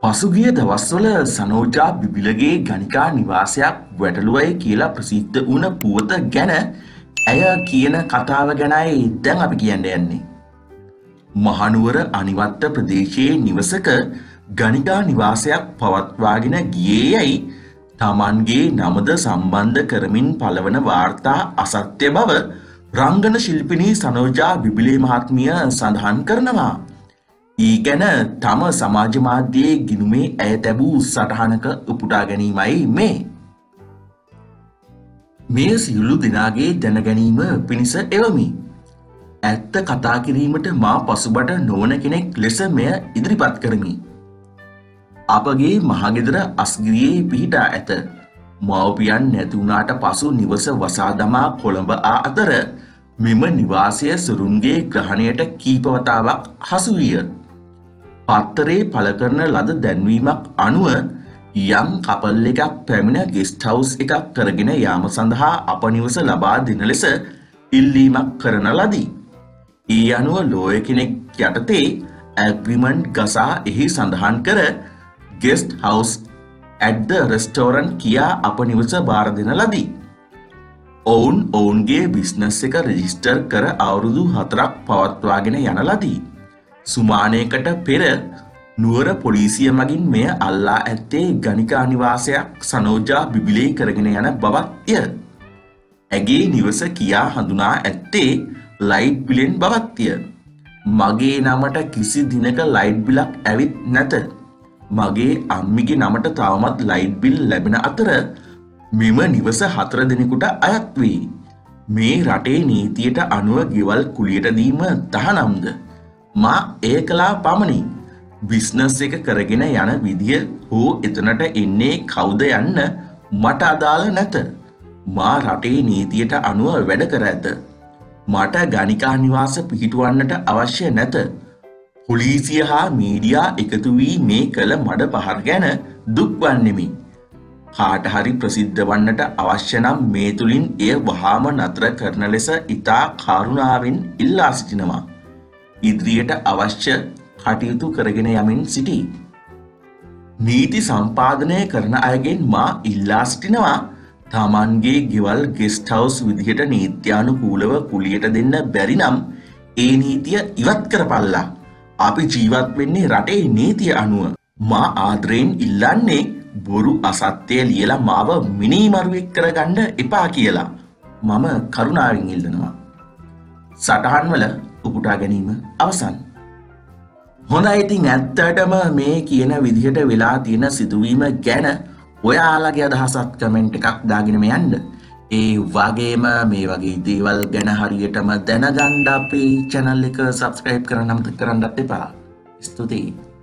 පසුගිය දවස්වල සනෝජා බිබිලගේ ගණිකා නිවාසයක් වැටලුවයි කියලා ප්‍රසිද්ධ වුණ පුවත ගැන ඇය කියන කතාව ගැනයි දැන් අපි කියන්න යන්නේ. මහනුවර අනිවත්ත ප්‍රදේශයේ නිවසක ගණිකා නිවාසයක් පවත්වාගෙන ගියේ යයි තමන්ගේ නමද සම්බන්ධ කරමින් පළවන වාර්තා අසත්‍ය බව රංගන ශිල්පිනී සනෝජා බිබිලේ මහත්මිය සඳහන් කරනවා. ඊ ගැන තම සමාජ මාධ්‍යයේ ගිණුමේ ඇය තැබූ සටහනක උපුටා ගැනීමයි මේ. මේ සියලු දෙනාගේ දැනගැනීම පිණිස එවමි. ඇත්ත කතා කිරීමට මා පසුබට නොවන කෙනෙක් ලෙස මෙය ඉදිරිපත් කරමි. අපගේ මහගෙදර අස්ගිරියේ පිහිටා ඇත. මව්පියන් නැති වුණාට පසු නිවස වසා දමා කොළඹ ආ අතර මෙම නිවාසය සුරුන්ගේ ග්‍රහණයට කීප වතාවක් හසු විය. පත්තරේ පළ කරන ලද දැන්වීමක් අනුව යම් කපල් එකක් පැමිණ ගෙස්ට් හවුස් එකක් කරගෙන යාම සඳහා අප නිවස ලබා දෙන ලෙස ඉල්ලීමක් කරන ලදී. ඒ අනුව ලෝය කෙනෙක් යටතේ ඇග්‍රීමන්ට් ගසා එහි සඳහන් කර guest house at the restaurant කියා අප නිවස බාර දෙන ලදී. ඔවුන්ගේ බිස්නස් එක රෙජිස්ටර් කර අවුරුදු 4ක් පවත්වාගෙන යන ලදී. සුමානයකට පෙර නුවර පොලිසිය මගින් මෙය අල්ලා ඇත්තේ ගණිකා නිවාසයක් සනෝජා බිබිලේ කරගෙන යන බවත්ය. ඇගේ නිවස කියා හඳුනා ඇත්තේ ලයිට් බිලෙන් බවත්ය. මගේ නමට කිසි දිනක ලයිට් බිලක් ඇවිත් නැත. මගේ අම්මිගේ නමට තවමත් ලයිට් බිල් ලැබෙන අතර මෙම නිවස 4 දෙනෙකුට අයත් වේ. මේ රටේ නීතියට අනුව ගෙවල් කුලියට දීම තහනම්ද? මා එය කළා පමණි. බිස්නස් එක කරගෙන යන විදිය හෝ එතනට එන්නේ කවුද යන්න මට අදාළ නැත. මා රටේ නීතියට අනුව වැඩ කර ඇත. මට ගණිකා නිවාස පිහිටුවන්නට අවශ්‍ය නැත. පොලිසිය හා මීඩියා එකතු වී මේ කළ මඩ පහර ගැන දුක් වන්නෙමි. කාට හරි ප්‍රසිද්ධ වන්නට අවශ්‍ය නම් මේ තුලින් එය වහාම නතර කරන ලෙස ඉතා කරුණාවෙන් ඉල්ලා සිටිනවා. ඉදිරියට අවශ්‍ය කටයුතු කරගෙන යමින් සිටී. නීති සම්පාදනය කරන අයගෙන් මා ඉල්ලා සිටිනවා තමන්ගේ ගෙවල් ගෙස්ට් හවුස් විදිහට නීත්‍යානුකූලව කුලියට දෙන්න බැරි නම් ඒ නීතිය ඉවත් කරපල්ලා. අපි ජීවත් වෙන්නේ රටේ නීතිය අනුව. මා ආදරයෙන් ඉල්ලන්නේ බොරු අසත්‍ය ලියලා මාව මිනීමරුවෙක් කරගන්න එපා කියලා මම කරුණාවෙන් ඉල්ලනවා. සටහන් වල උපුටා ගැනීම අවසන්. හොඳයි, ඉතින් ඇත්තටම මේ කියන විදිහට වෙලා තියෙන සිදුවීම ගැන ඔයාලගේ අදහසත් කමෙන්ට් එකක් දාගෙනම යන්න. ඒ වගේම මේ වගේ දේවල් ගැන හරියටම දැනගන්න අපේ channel එක subscribe කරන්න අමතක කරන්නත් එපා. ස්තුතියි.